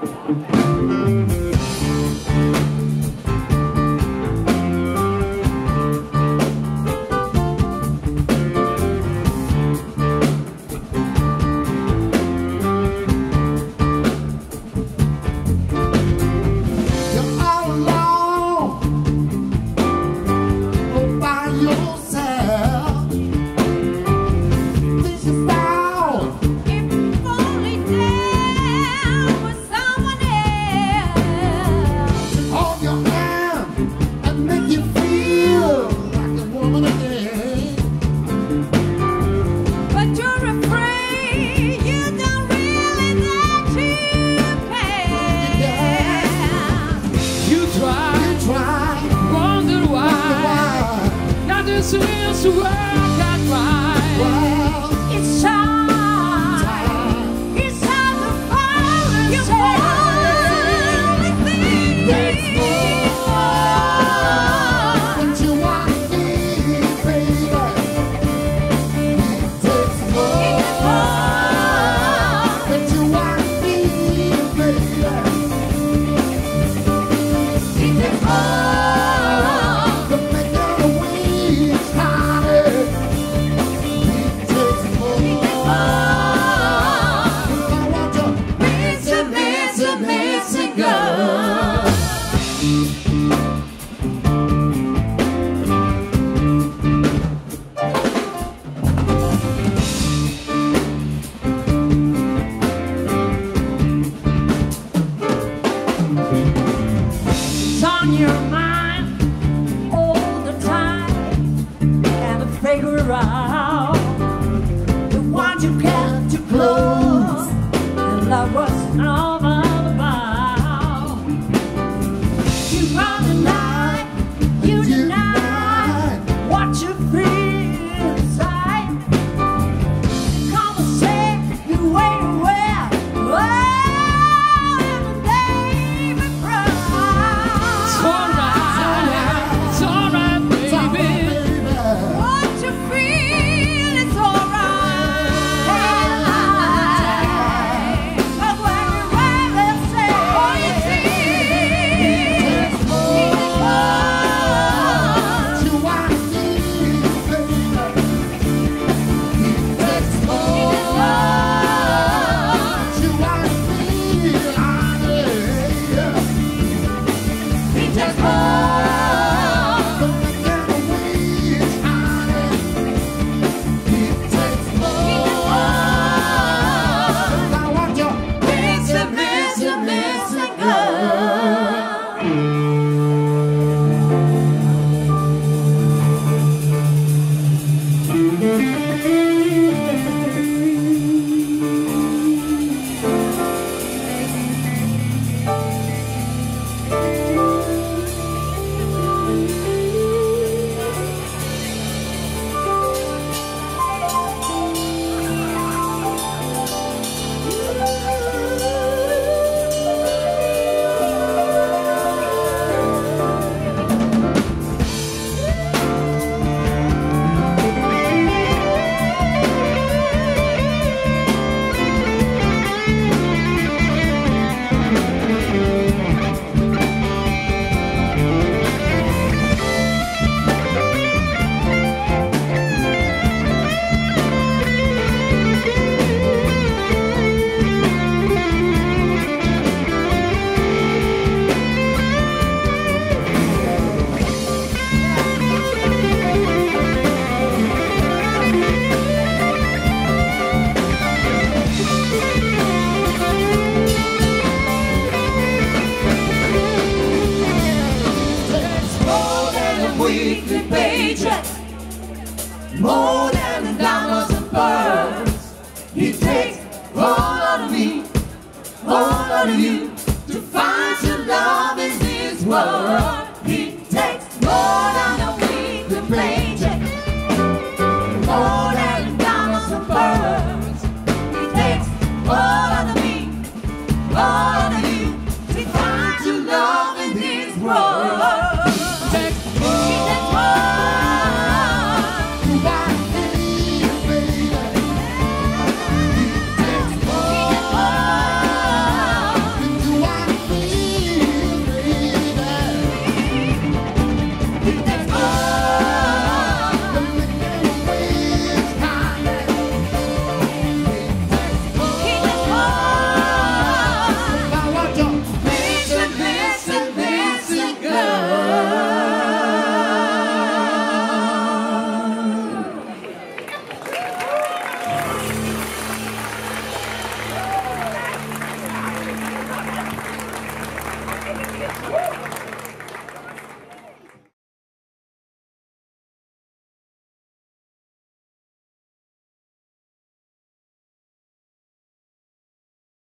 Since the world got right, well, it's time. It's time to fall and say there's more than you want me, baby. There's more than you want me, baby. There's more. It's on your mind all the time, and to figure out the one you kept too close, and love was all about. You run the night, you deny what you feel inside. Come and say you wait away. Weekly paycheck, more than the diamonds and pearls. He takes all of me, all of you, to find your love in this world.